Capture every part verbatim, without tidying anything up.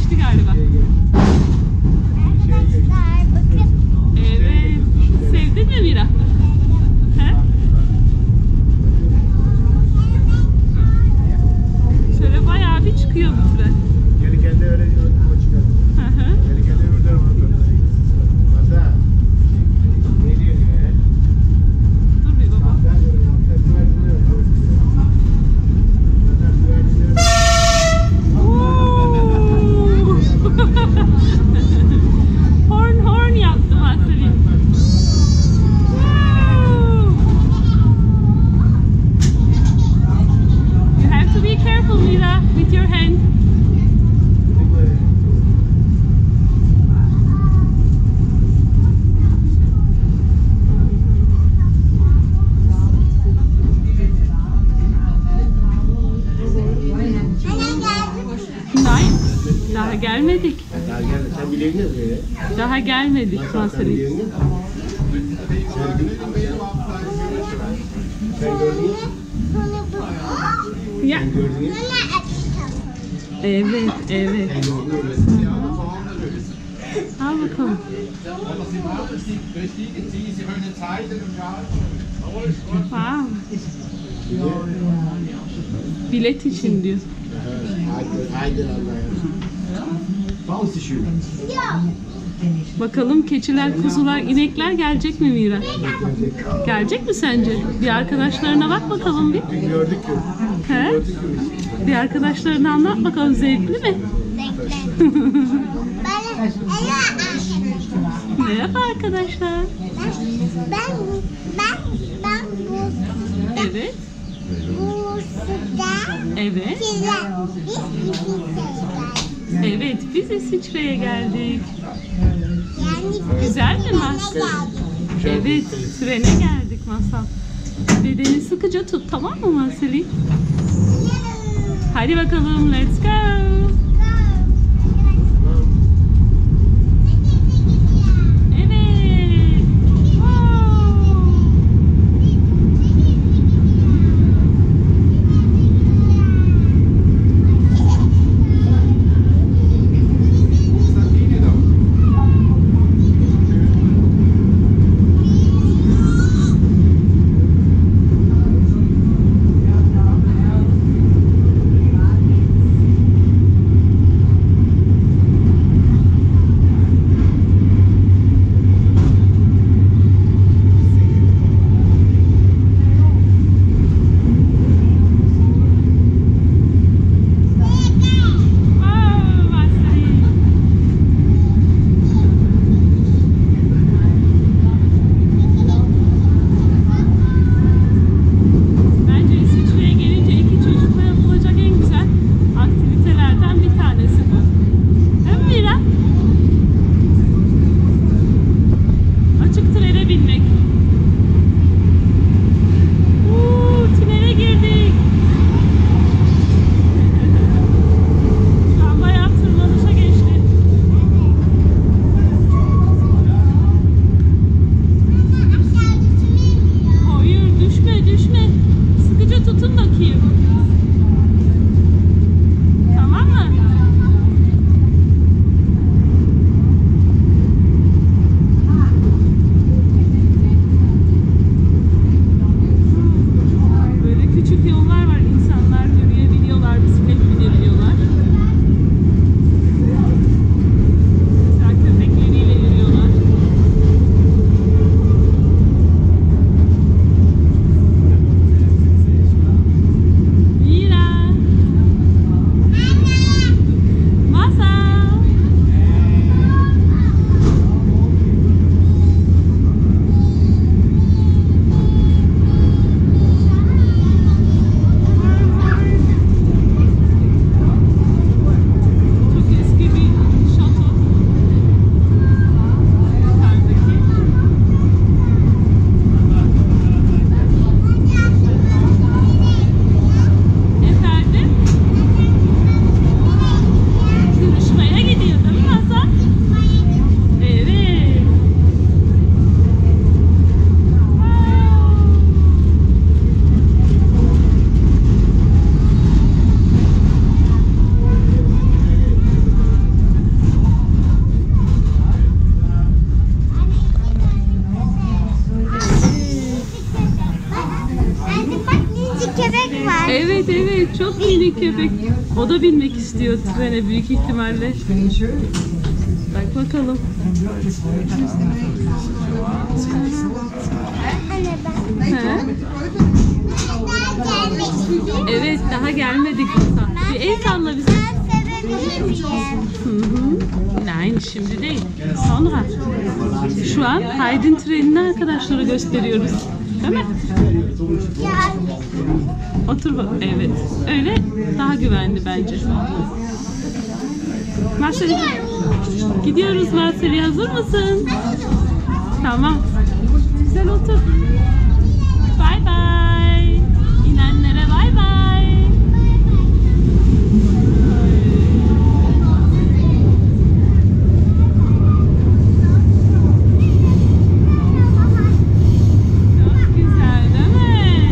geçti galiba. Arkadaşlar bakın. Evet. Sevdin mi Mira? He? Şöyle bayağı bir çıkıyor bu tren. Gelirken de öyle o çıkar. Hı hı. Gelirken de buradan oradan. Masa. Ne diyor ya? Dur bir baba. Masa diyorum. Masa güvercinleri var. Masa güvercinleri var. Oo! Horn horn yaptı Marcelin. You have to be careful, Mira, with your hand. Nein, daha gelmedik. Daha gel. Sen biliyorsun ya böyle. Daha gelmedik Masa sen Marcelin. biliyorsun ya. Sen, sen gördün mü? Ya. Sen gördün mü? Evet, evet. Sen gördün mü? Al bakalım. Wow. Bilet için diyor. Haydi, haydi Allah'ım. Faust ist schön. Bakalım keçiler, kuzular, inekler gelecek mi Mira? Gelecek mi sence? Bir arkadaşlarına bak bakalım bir. Dün gördük ki. He? Gördük ki biz. Bir arkadaşlarına anlat bakalım, zevkli mi? Merhaba arkadaşlar. Ben ben ben bu Evet, bu suda evet, tren biz İsviçre'ye evet. Biz İsviçre'ye geldik. yani Güzel mi trene Masal? geldik. Evet, trene geldik Masal. Dedeni sıkıca tut, tamam mı Marcelin? Hadi bakalım, let's go. Evet. Wow. Çok minik köpek. O da binmek istiyor trene büyük ihtimalle. Bak bakalım. Anne ben. He? Ben gelmek istiyorum. Evet, daha gelmedik Musa. Bir el salla bize. Ben sevebilir miyim? Hı hı. Nein, şimdi değil. Sonra. Şu an Haydin trenini arkadaşlara gösteriyoruz. Değil mi? Yani. Otur bak. Evet. Öyle daha güvenli bence. Marcel. Gidiyoruz Marcel. Hazır mısın? Tamam. Güzel otur. Bye bye. İnenlere bye bye. Çok güzel değil mi?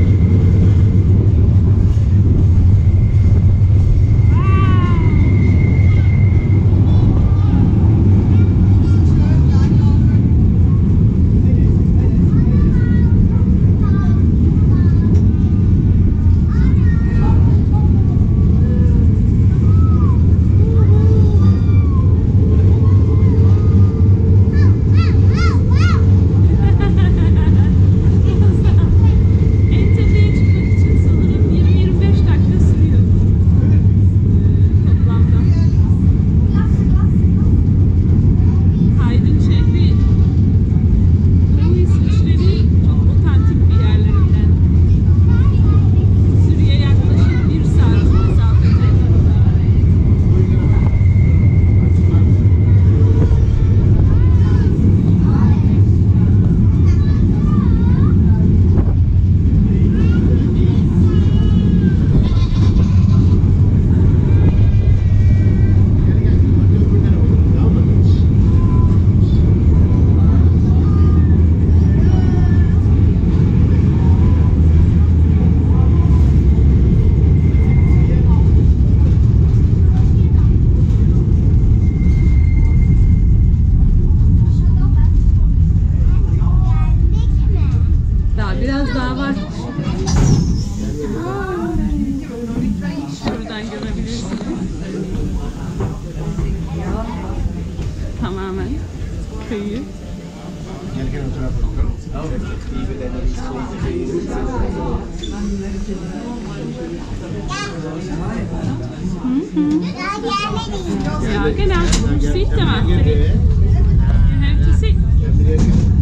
En tepeye çıkmak için sanırım yirmi yirmi beş dakika sürüyor. Ee, Toplamda. Haydin şehri Doğu İsviçre'nin çok otantik bir yerlerinden. Suriye yaklaşık bir saat mesafede. Geldik mi? Daha biraz daha var. Şuradan görebilirsiniz. Tamamen kıyı. Gel gel o tarafa bakalım. Daha gelmedik. Ja, genau. Du siehst ja was. Gel, You evet. have to sit. Gel, bir yere gel.